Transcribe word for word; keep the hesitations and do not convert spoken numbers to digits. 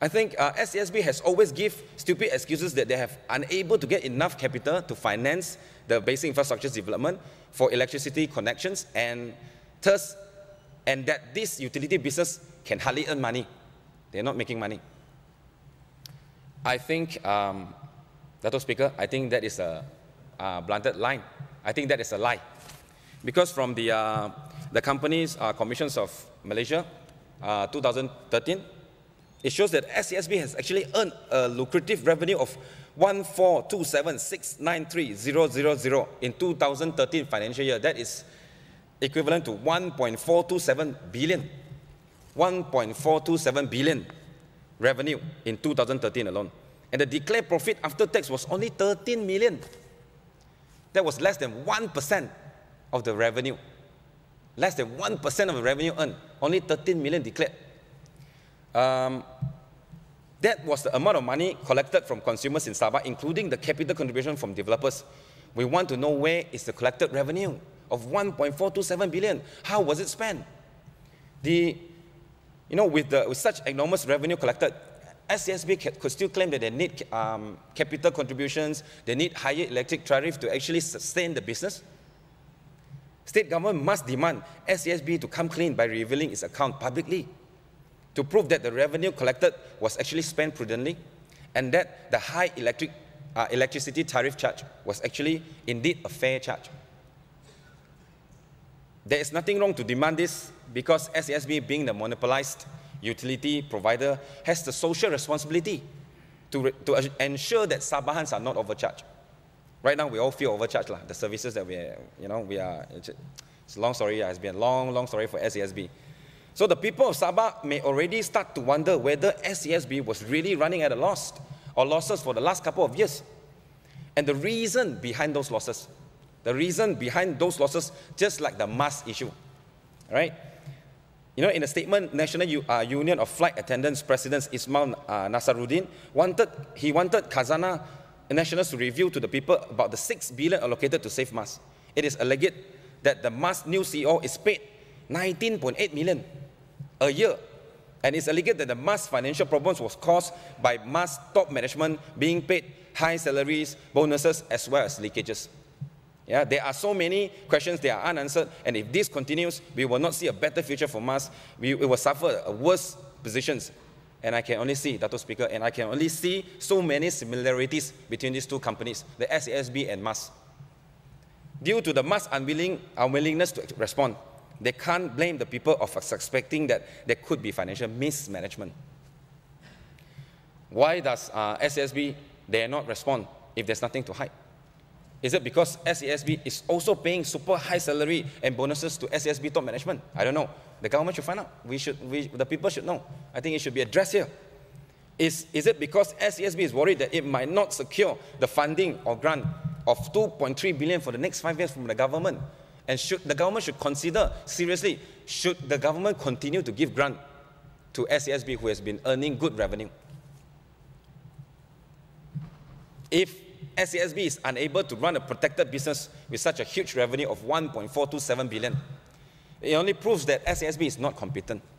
I think uh, S E S B has always given stupid excuses that they have unable to get enough capital to finance the basic infrastructure development for electricity connections, and thus, and that this utility business can hardly earn money. They're not making money. I think, um, Dato' Speaker, I think that is a, a blunted line. I think that is a lie. Because from the, uh, the company's uh, commissions of Malaysia, uh, two thousand thirteen, it shows that S E S B has actually earned a lucrative revenue of one four two seven six nine three zero zero zero in two thousand thirteen financial year. That is equivalent to one point four two seven billion. one point four two seven billion revenue in two thousand thirteen alone. And the declared profit after tax was only thirteen million. That was less than one percent of the revenue. Less than one percent of the revenue earned. Only thirteen million declared. Um, that was the amount of money collected from consumers in Sabah, including the capital contribution from developers. We want to know where is the collected revenue of one point four two seven billion. How was it spent? The, you know, with, the, with such enormous revenue collected, S E S B could still claim that they need um, capital contributions, they need higher electric tariff to actually sustain the business. State government must demand S E S B to come clean by revealing its account publicly, to prove that the revenue collected was actually spent prudently, and that the high electric, uh, electricity tariff charge was actually indeed a fair charge. There is nothing wrong to demand this, because S E S B, being the monopolized utility provider, has the social responsibility to, to ensure that Sabahans are not overcharged. Right now, we all feel overcharged, lah. The services that we are, you know, we are, it's a long story, it's been a long, long story for S E S B. So the people of Sabah may already start to wonder whether S E S B was really running at a loss or losses for the last couple of years. And the reason behind those losses, the reason behind those losses, just like the mask issue, right? You know, in a statement, National U uh, Union of Flight Attendants President Ismail uh, Nasaruddin wanted, he wanted Khazanah nationals to review to the people about the six billion allocated to save masks. It is alleged that the mask new C E O is paid nineteen point eight million a year, and it's alleged that the mask financial problems was caused by mask top management being paid high salaries, bonuses, as well as leakages. Yeah, there are so many questions that are unanswered, and if this continues, we will not see a better future for masks. We, we will suffer a worse positions. And I can only see, Dato' Speaker, and I can only see so many similarities between these two companies, the S E S B and MAS. Due to the MAS unwilling, unwillingness to respond, they can't blame the people of suspecting that there could be financial mismanagement. Why does uh, S E S B dare not respond if there's nothing to hide? Is it because S E S B is also paying super high salary and bonuses to S E S B top management? I don't know. The government should find out. We should, we, the people should know. I think it should be addressed here. Is, is it because S E S B is worried that it might not secure the funding or grant of two point three billion for the next five years from the government? And should, the government should consider seriously, should the government continue to give grant to S E S B who has been earning good revenue? If S E S B is unable to run a protected business with such a huge revenue of one point four two seven billion, it only proves that S E S B is not competent.